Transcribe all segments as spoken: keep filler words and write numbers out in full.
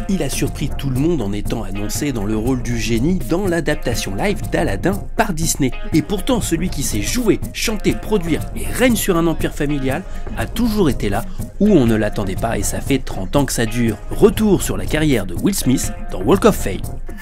il a surpris tout le monde en étant annoncé dans le rôle du génie dans l'adaptation live d'Aladin par Disney. Et pourtant, celui qui sait jouer, chanter, produire et règne sur un empire familial a toujours été là où on ne l'attendait pas et ça fait trente ans que ça dure. Retour sur la carrière de Will Smith dans Walk of Fame.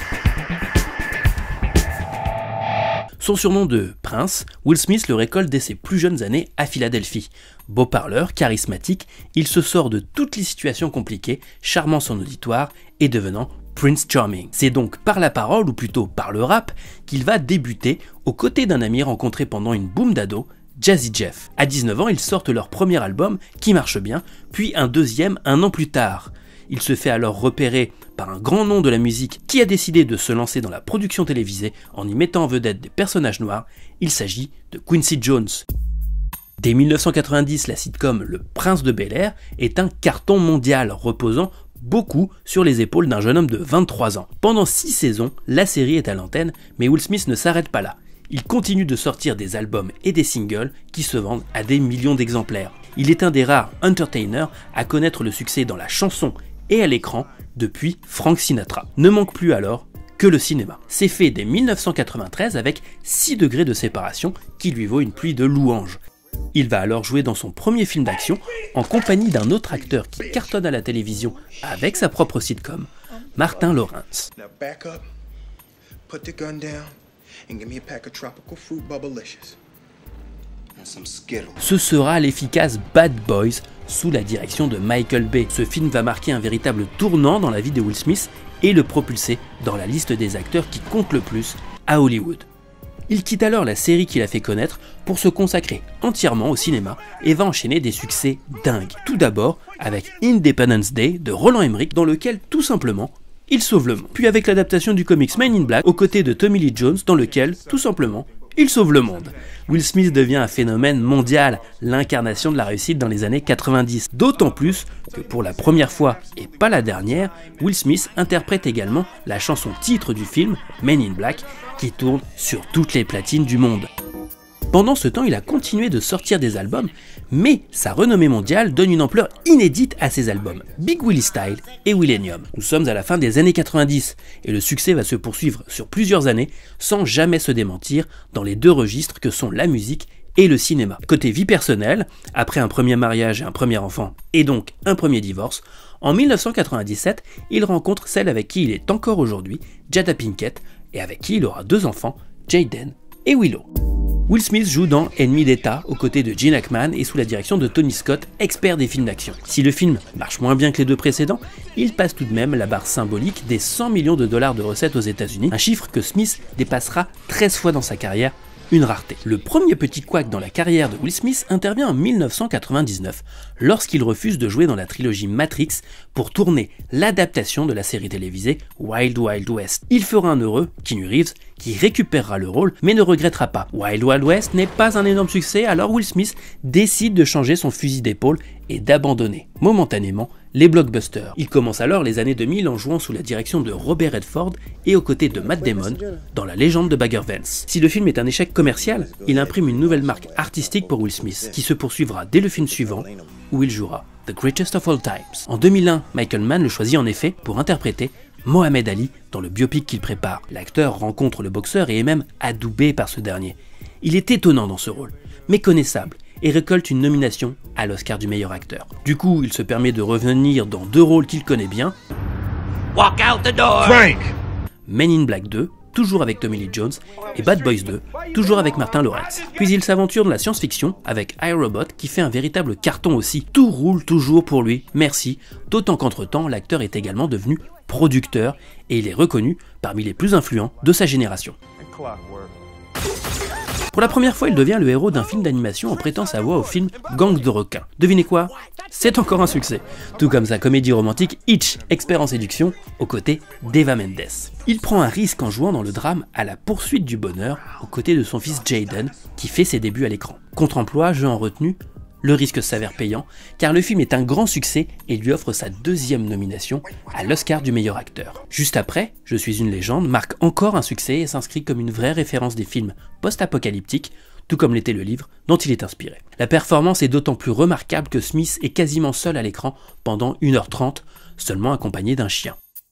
Son surnom de Prince, Will Smith le récolte dès ses plus jeunes années à Philadelphie. Beau parleur, charismatique, il se sort de toutes les situations compliquées, charmant son auditoire et devenant Prince Charming. C'est donc par la parole, ou plutôt par le rap, qu'il va débuter aux côtés d'un ami rencontré pendant une boom d'ado, Jazzy Jeff. À dix-neuf ans, ils sortent leur premier album, qui marche bien, puis un deuxième un an plus tard. Il se fait alors repérer par un grand nom de la musique qui a décidé de se lancer dans la production télévisée en y mettant en vedette des personnages noirs. Il s'agit de Quincy Jones. Dès mille neuf cent quatre-vingt-dix, la sitcom Le Prince de Bel-Air est un carton mondial reposant beaucoup sur les épaules d'un jeune homme de vingt-trois ans. Pendant six saisons, la série est à l'antenne, mais Will Smith ne s'arrête pas là. Il continue de sortir des albums et des singles qui se vendent à des millions d'exemplaires. Il est un des rares entertainers à connaître le succès dans la chanson et à l'écran depuis Frank Sinatra. Ne manque plus alors que le cinéma. C'est fait dès mille neuf cent quatre-vingt-treize avec six degrés de séparation qui lui vaut une pluie de louanges. Il va alors jouer dans son premier film d'action en compagnie d'un autre acteur qui cartonne à la télévision avec sa propre sitcom, Martin Lawrence. Ce sera l'efficace Bad Boys sous la direction de Michael Bay. Ce film va marquer un véritable tournant dans la vie de Will Smith et le propulser dans la liste des acteurs qui comptent le plus à Hollywood. Il quitte alors la série qu'il a fait connaître pour se consacrer entièrement au cinéma et va enchaîner des succès dingues. Tout d'abord avec Independence Day de Roland Emmerich dans lequel tout simplement il sauve le monde. Puis avec l'adaptation du comics Men in Black aux côtés de Tommy Lee Jones dans lequel tout simplement il sauve le monde. Will Smith devient un phénomène mondial, l'incarnation de la réussite dans les années quatre-vingt-dix. D'autant plus que pour la première fois, et pas la dernière, Will Smith interprète également la chanson titre du film, Men in Black, qui tourne sur toutes les platines du monde. Pendant ce temps, il a continué de sortir des albums, mais sa renommée mondiale donne une ampleur inédite à ses albums, Big Willie Style et Willennium. Nous sommes à la fin des années quatre-vingt-dix, et le succès va se poursuivre sur plusieurs années, sans jamais se démentir dans les deux registres que sont la musique et le cinéma. Côté vie personnelle, après un premier mariage et un premier enfant, et donc un premier divorce, en mille neuf cent quatre-vingt-dix-sept, il rencontre celle avec qui il est encore aujourd'hui, Jada Pinkett, et avec qui il aura deux enfants, Jaden et Willow. Will Smith joue dans Ennemi d'État aux côtés de Gene Hackman et sous la direction de Tony Scott, expert des films d'action. Si le film marche moins bien que les deux précédents, il passe tout de même la barre symbolique des cent millions de dollars de recettes aux États-Unis, un chiffre que Smith dépassera treize fois dans sa carrière, une rareté. Le premier petit couac dans la carrière de Will Smith intervient en mille neuf cent quatre-vingt-dix-neuf, lorsqu'il refuse de jouer dans la trilogie Matrix pour tourner l'adaptation de la série télévisée Wild Wild West. Il fera un heureux, Keanu Reeves, qui récupérera le rôle, mais ne regrettera pas. Wild Wild West n'est pas un énorme succès, alors Will Smith décide de changer son fusil d'épaule et d'abandonner momentanément les blockbusters. Il commence alors les années deux mille en jouant sous la direction de Robert Redford et aux côtés de Matt Damon dans La Légende de Bagger Vance. Si le film est un échec commercial, il imprime une nouvelle marque artistique pour Will Smith, qui se poursuivra dès le film suivant, où il jouera The Greatest of All Times. En deux mille un, Michael Mann le choisit en effet pour interpréter Mohamed Ali dans le biopic qu'il prépare. L'acteur rencontre le boxeur et est même adoubé par ce dernier. Il est étonnant dans ce rôle, méconnaissable, et récolte une nomination à l'Oscar du meilleur acteur. Du coup, il se permet de revenir dans deux rôles qu'il connaît bien. Walk out the door. Frank. Men in Black deux, toujours avec Tommy Lee Jones, et Bad Boys deux, toujours avec Martin Lawrence. Puis il s'aventure dans la science-fiction avec iRobot, qui fait un véritable carton aussi. Tout roule toujours pour lui, merci, d'autant qu'entre-temps, l'acteur est également devenu producteur, et il est reconnu parmi les plus influents de sa génération. Pour la première fois, il devient le héros d'un film d'animation en prêtant sa voix au film Gang de requins. Devinez quoi? C'est encore un succès. Tout comme sa comédie romantique Hitch, expert en séduction, aux côtés d'Eva Mendes. Il prend un risque en jouant dans le drame À la poursuite du bonheur, aux côtés de son fils Jaden, qui fait ses débuts à l'écran. Contre-emploi, jeu en retenue, le risque s'avère payant, car le film est un grand succès et lui offre sa deuxième nomination à l'Oscar du meilleur acteur. Juste après, Je suis une légende marque encore un succès et s'inscrit comme une vraie référence des films post-apocalyptiques, tout comme l'était le livre dont il est inspiré. La performance est d'autant plus remarquable que Smith est quasiment seul à l'écran pendant une heure trente, seulement accompagné d'un chien.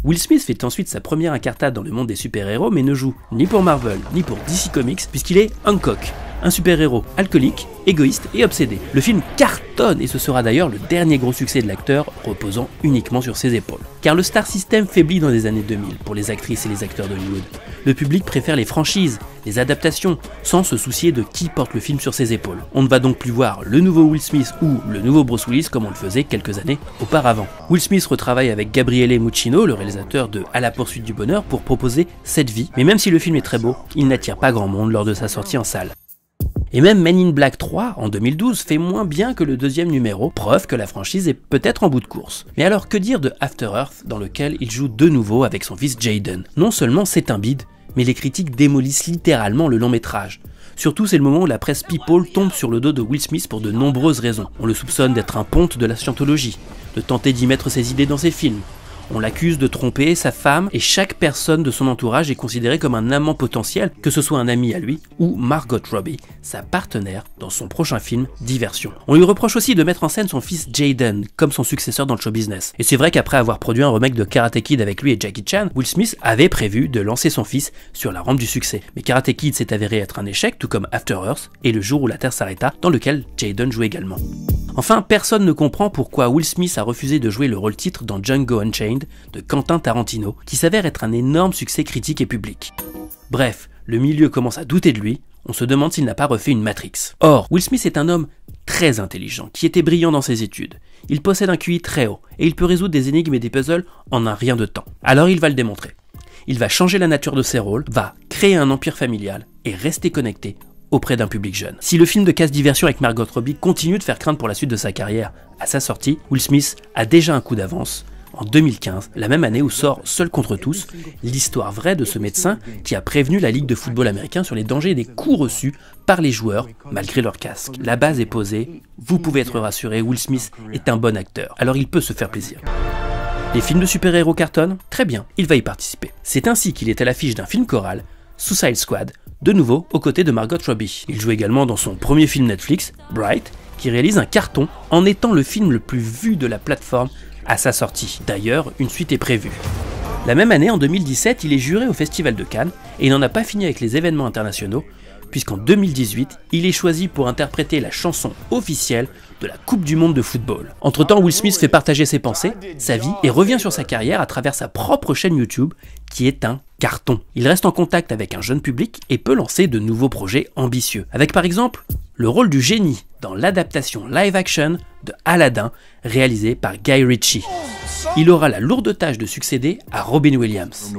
Will Smith fait ensuite sa première incartade dans le monde des super-héros, mais ne joue ni pour Marvel ni pour D C Comics, puisqu'il est Hancock, un super-héros alcoolique, égoïste et obsédé. Le film cartonne et ce sera d'ailleurs le dernier gros succès de l'acteur, reposant uniquement sur ses épaules. Car le star system faiblit dans les années deux mille pour les actrices et les acteurs d'Hollywood. Le public préfère les franchises, les adaptations, sans se soucier de qui porte le film sur ses épaules. On ne va donc plus voir le nouveau Will Smith ou le nouveau Bruce Willis comme on le faisait quelques années auparavant. Will Smith retravaille avec Gabriele Muccino, le réalisateur de À la poursuite du bonheur, pour proposer Cette vie, mais même si le film est très beau, il n'attire pas grand monde lors de sa sortie en salle. Et même Men in Black trois, en deux mille douze, fait moins bien que le deuxième numéro, preuve que la franchise est peut-être en bout de course. Mais alors que dire de After Earth, dans lequel il joue de nouveau avec son fils Jaden? Non seulement c'est un bide, mais les critiques démolissent littéralement le long métrage. Surtout, c'est le moment où la presse People tombe sur le dos de Will Smith pour de nombreuses raisons. On le soupçonne d'être un ponte de la scientologie, de tenter d'y mettre ses idées dans ses films. On l'accuse de tromper sa femme et chaque personne de son entourage est considérée comme un amant potentiel, que ce soit un ami à lui ou Margot Robbie, sa partenaire dans son prochain film Diversion. On lui reproche aussi de mettre en scène son fils Jaden comme son successeur dans le show business. Et c'est vrai qu'après avoir produit un remake de Karate Kid avec lui et Jackie Chan, Will Smith avait prévu de lancer son fils sur la rampe du succès. Mais Karate Kid s'est avéré être un échec, tout comme After Earth et Le jour où la Terre s'arrêta, dans lequel Jaden jouait également. Enfin, personne ne comprend pourquoi Will Smith a refusé de jouer le rôle titre dans Django Unchained de Quentin Tarantino, qui s'avère être un énorme succès critique et public. Bref, le milieu commence à douter de lui, on se demande s'il n'a pas refait une Matrix. Or, Will Smith est un homme très intelligent, qui était brillant dans ses études. Il possède un Q I très haut, et il peut résoudre des énigmes et des puzzles en un rien de temps. Alors il va le démontrer. Il va changer la nature de ses rôles, va créer un empire familial, et rester connecté auprès d'un public jeune. Si le film de casse-diversion avec Margot Robbie continue de faire craindre pour la suite de sa carrière à sa sortie, Will Smith a déjà un coup d'avance en deux mille quinze, la même année où sort Seul contre tous, l'histoire vraie de ce médecin qui a prévenu la Ligue de football américain sur les dangers des coups reçus par les joueurs malgré leur casque. La base est posée, vous pouvez être rassuré, Will Smith est un bon acteur, alors il peut se faire plaisir. Les films de super-héros cartonnent? Très bien, il va y participer. C'est ainsi qu'il est à l'affiche d'un film choral, Suicide Squad, de nouveau aux côtés de Margot Robbie. Il joue également dans son premier film Netflix, Bright, qui réalise un carton en étant le film le plus vu de la plateforme à sa sortie. D'ailleurs, une suite est prévue. La même année, en deux mille dix-sept, il est juré au Festival de Cannes et il n'en a pas fini avec les événements internationaux, puisqu'en deux mille dix-huit, il est choisi pour interpréter la chanson officielle de la Coupe du Monde de football. Entre-temps, Will Smith fait partager ses pensées, sa vie, et revient sur sa carrière à travers sa propre chaîne YouTube, qui est un carton. Il reste en contact avec un jeune public et peut lancer de nouveaux projets ambitieux, avec par exemple le rôle du génie dans l'adaptation live-action de Aladdin, réalisée par Guy Ritchie. Il aura la lourde tâche de succéder à Robin Williams.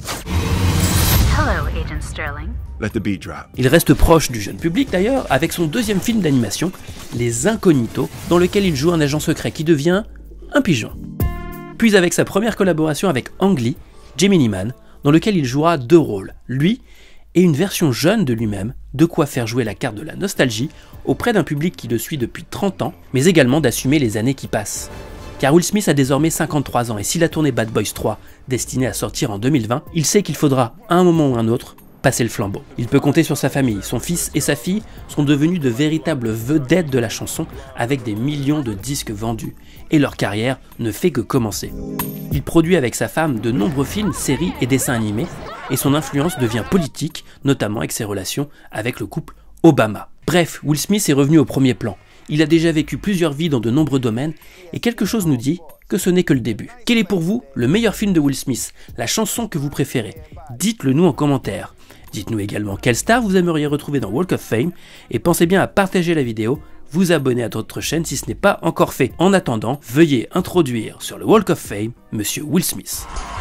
Hello, Agent Sterling. Let the beat drop. Il reste proche du jeune public d'ailleurs, avec son deuxième film d'animation, Les Incognitos, dans lequel il joue un agent secret qui devient un pigeon. Puis avec sa première collaboration avec Ang Lee, Gemini Man, dans lequel il jouera deux rôles, lui et une version jeune de lui-même, de quoi faire jouer la carte de la nostalgie auprès d'un public qui le suit depuis trente ans, mais également d'assumer les années qui passent. Car Will Smith a désormais cinquante-trois ans et s'il a tourné Bad Boys trois, destiné à sortir en deux mille vingt, il sait qu'il faudra, à un moment ou un autre, passer le flambeau. Il peut compter sur sa famille, son fils et sa fille sont devenus de véritables vedettes de la chanson avec des millions de disques vendus et leur carrière ne fait que commencer. Il produit avec sa femme de nombreux films, séries et dessins animés et son influence devient politique, notamment avec ses relations avec le couple Obama. Bref, Will Smith est revenu au premier plan. Il a déjà vécu plusieurs vies dans de nombreux domaines et quelque chose nous dit que ce n'est que le début. Quel est pour vous le meilleur film de Will Smith, la chanson que vous préférez? Dites-le nous en commentaire. Dites-nous également quelle star vous aimeriez retrouver dans Walk of Fame et pensez bien à partager la vidéo, vous abonner à notre chaîne si ce n'est pas encore fait. En attendant, veuillez introduire sur le Walk of Fame Monsieur Will Smith.